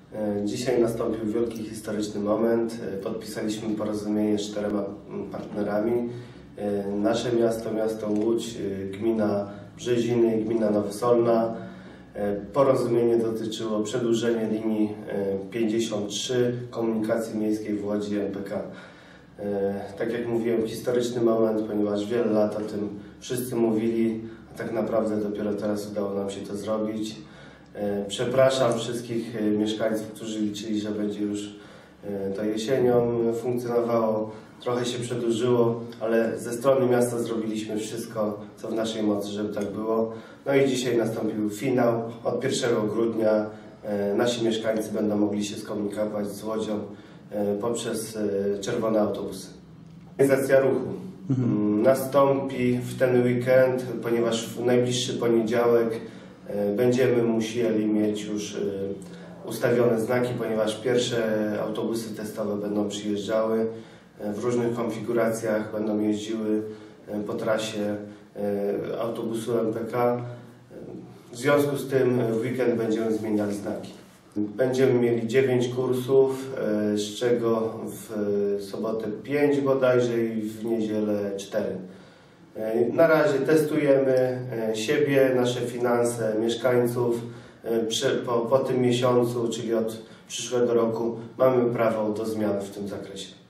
Dzisiaj nastąpił wielki historyczny moment. Podpisaliśmy porozumienie z 4 partnerami. Nasze miasto, miasto Łódź, gmina Brzeziny i gmina Nowosolna. Porozumienie dotyczyło przedłużenia linii 53 komunikacji miejskiej w Łodzi MPK. Tak jak mówiłem, historyczny moment, ponieważ wiele lat o tym wszyscy mówili, a tak naprawdę dopiero teraz udało nam się to zrobić. Przepraszam wszystkich mieszkańców, którzy liczyli, że będzie już to jesienią funkcjonowało. Trochę się przedłużyło, ale ze strony miasta zrobiliśmy wszystko, co w naszej mocy, żeby tak było. No i dzisiaj nastąpił finał. Od 1 grudnia nasi mieszkańcy będą mogli się skomunikować z Łodzią poprzez czerwone autobusy. Organizacja ruchu nastąpi w ten weekend, ponieważ w najbliższy poniedziałek będziemy musieli mieć już ustawione znaki, ponieważ pierwsze autobusy testowe będą przyjeżdżały w różnych konfiguracjach, będą jeździły po trasie autobusu MPK. W związku z tym w weekend będziemy zmieniali znaki. Będziemy mieli 9 kursów, z czego w sobotę 5 bodajże i w niedzielę 4. Na razie testujemy siebie, nasze finanse, mieszkańców. Po tym miesiącu, czyli od przyszłego roku, mamy prawo do zmian w tym zakresie.